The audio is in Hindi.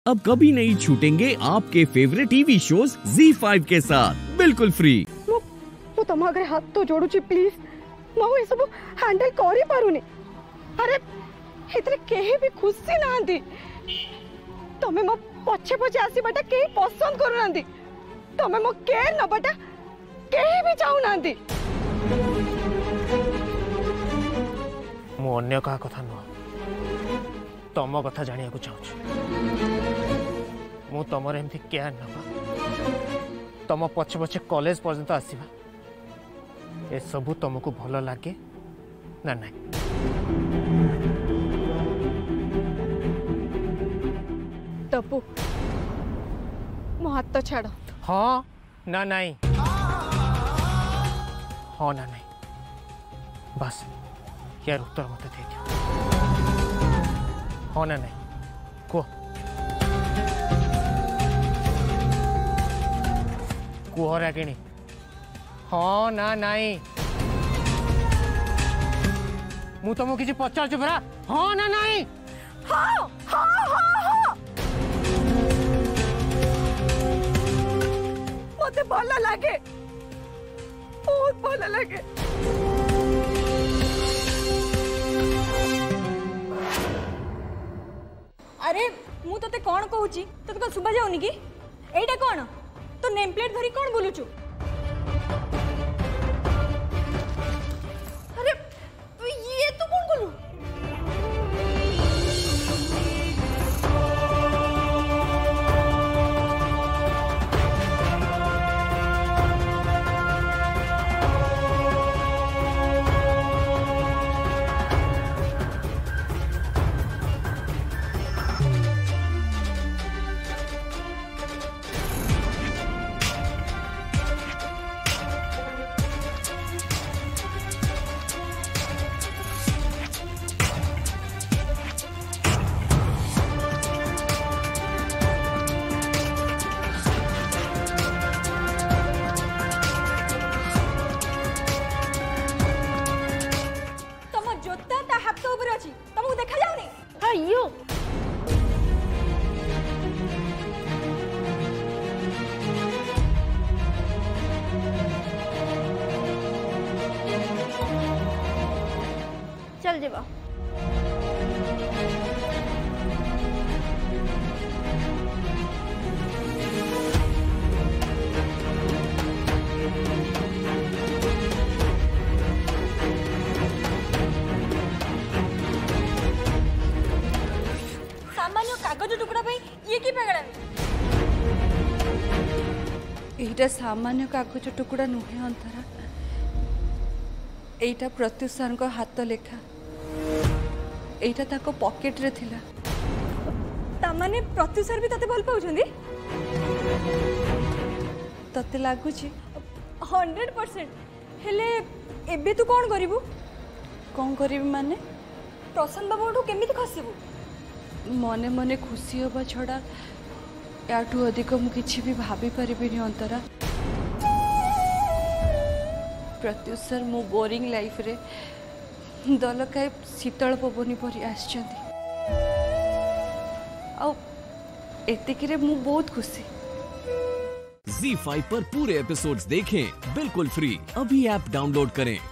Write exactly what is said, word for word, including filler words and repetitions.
अब कभी नहीं छूटेंगे आपके favourite TV shows Zee five के साथ बिल्कुल फ्री। मु मु तम आगे हाथ तो जोड़ुची प्लीज, मु ए सब हैंडल करि पारुनी। अरे इतरे केही भी खुशी नांदी, तमे मो पछे पछे आसीबाटा केही पसंद करू नांदी, तमे मो केयर नबाटा केही भी चाहू नांदी। मु अन्य का कथा न तम कथा जानिया को चाहूँ। मु तमर एमती केयर नबा, तम पछे पछे कॉलेज पर्यंत आसीबा, ए सबू तुमको भल लगे ना? नहीं तपु मो हाथ तो छाड़। हाँ ना नहीं, हाँ ना नहीं, बस यार उत्तर मत दे दियो। हाँ ना नहीं को कुह रागिणी, हाँ ना नहीं मु तुमको किसी पचार परा, हाँ ना नहीं? हाँ हाँ हाँ हाँ मते भल लगे, बहुत भल लगे। अरे मु तते कौन कहूची, तते को सुबा जाउनी कि एटा कौन तो नेम प्लेट धरी कौन बोलुचु? अरे ये तो कौन बोलू? तुमको देखा जाउनी? अयो चल जेबा। कागज टुकड़ा भाई ये की पेगड़ा? एटा सामान्य कागज टुकड़ा नुहे अंतरा, एटा प्रत्युष सर को हाथ लेखा, एटा ताको पॉकेट रे थिला। ता माने प्रत्युष सर भी तते भल पाउछंदी? तते लागुची हंड्रेड परसेंट। हेले एबे तू कौन करिबू? कौन करिबी माने? प्रसन्न बाबूठू केमिति खसिबू? मने मने खुशी होबा छड़ा याठू अधिक मु किछि भी भाभी परिबिनी अंतरा। प्रत्युष सर मो बोरिंग लाइफ रे दलकाय शीतल पवनी परी आछंती, आ एतिकी रे मु बहुत खुशी। ज़ी फाइव पर पूरे एपिसोड्स देखें बिल्कुल फ्री। अभी ऐप डाउनलोड करें।